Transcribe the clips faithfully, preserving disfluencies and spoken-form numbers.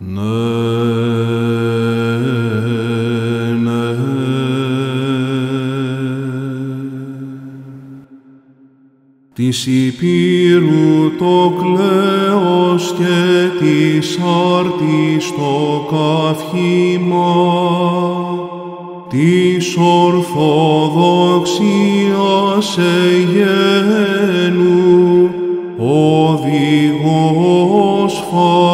Ναι, ναι. Της Υπήρου το κλέος και της άρτης το καύχημα, της ορθοδοξίας εγένου, οδηγός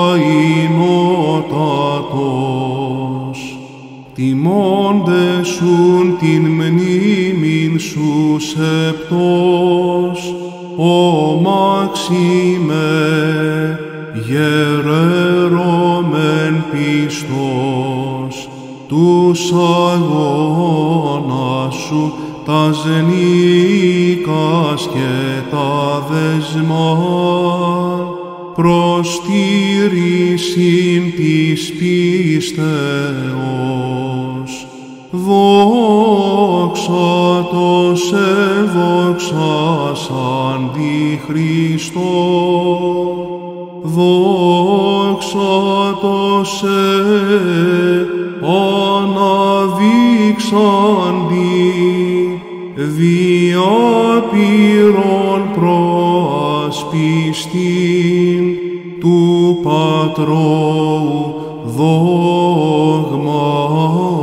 φαΐνοτατος. Τιμώντες σουν την μνήμην σου σεπτός, ο Μάξιμε, γερέρωμεν πιστός, τους αγώνας σου τας νίκας και τα δεσμά, προστήρησιν της πίστεως. Δόξα το σε δόξασαν τη Χριστό, δόξα το σε αναδείξαντι, δια πύρων προασπιστήν του Πατρώου δόγμα.